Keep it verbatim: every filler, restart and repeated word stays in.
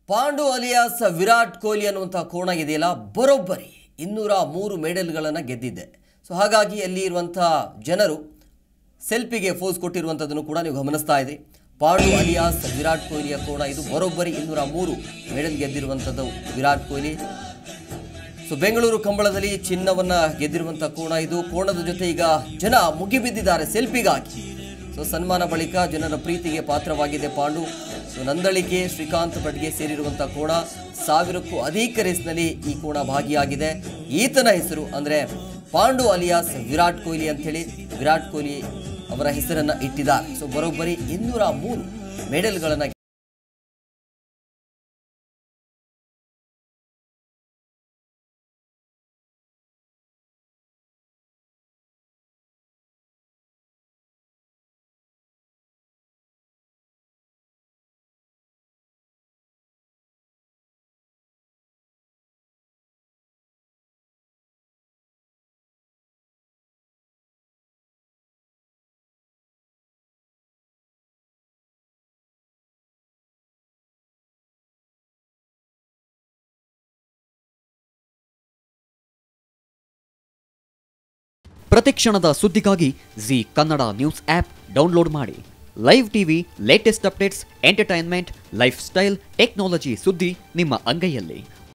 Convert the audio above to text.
Pandu alias Virat Kohli ಅನ್ನುವಂಥ ಕೋಣ ಇದೆಯಲ್ಲ ಬರೋಬ್ಬರಿ ಇನ್ನೂರ ಮೂರು ಮೆಡಲ್ಗಳನ್ನು ಗೆದ್ದಿದೆ. ಸೊ ಹಾಗಾಗಿ ಅಲ್ಲಿ ಇರುವಂಥ ಜನರು ಸೆಲ್ಫಿಗೆ ಫೋಸ್ ಕೊಟ್ಟಿರುವಂಥದ್ದನ್ನು ಕೂಡ ನೀವು ಗಮನಿಸ್ತಾ ಇದ್ರಿ. ಪಾಂಡು ಅಲಿಯಾಸ್ ವಿರಾಟ್ ಕೊಹ್ಲಿಯ ಕೋಣ ಇದು ಬರೋಬ್ಬರಿ ಇನ್ನೂರ ಮೂರು ಮೆಡಲ್ ಗೆದ್ದಿರುವಂಥದ್ದು ವಿರಾಟ್ ಕೊಹ್ಲಿ. ಸೊ ಬೆಂಗಳೂರು ಕಂಬಳದಲ್ಲಿ ಚಿನ್ನವನ್ನು ಗೆದ್ದಿರುವಂಥ ಕೋಣ ಇದು. ಕೋಣದ ಜೊತೆ ಈಗ ಜನ ಮುಗಿಬಿದ್ದಿದ್ದಾರೆ ಸೆಲ್ಫಿಗಾಗಿ. ಸೊ ಸನ್ಮಾನ ಬಳಿಕ ಜನರ ಪ್ರೀತಿಗೆ ಪಾತ್ರವಾಗಿದೆ ಪಾಂಡು. ಸೊ ನಂದಳಿಕೆ ಶ್ರೀಕಾಂತ್ ಭಟ್ಗೆ ಸೇರಿರುವಂಥ ಕೋಣ. ಸಾವಿರಕ್ಕೂ ಅಧಿಕ ರೇಸ್ನಲ್ಲಿ ಈ ಕೋಣ ಭಾಗಿಯಾಗಿದೆ. ಈತನ ಹೆಸರು ಅಂದರೆ ಪಾಂಡು ಅಲಿಯಾಸ್ ವಿರಾಟ್ ಕೊಹ್ಲಿ ಅಂಥೇಳಿ ವಿರಾಟ್ ಕೊಹ್ಲಿ ಅವರ ಹೆಸರನ್ನು ಇಟ್ಟಿದ್ದಾರೆ. ಸೊ ಬರೋಬ್ಬರಿ ಇನ್ನೂರ ಮೂರು ಮೆಡಲ್ಗಳನ್ನು ಪ್ರತಿಕ್ಷಣದ ಸುದ್ದಿಗಾಗಿ Zee Kannada news app download ಮಾಡಿ. Live TV, latest updates, entertainment, lifestyle, technology ಸುದ್ದಿ ನಿಮ್ಮ ಅಂಗೈಯಲ್ಲಿ.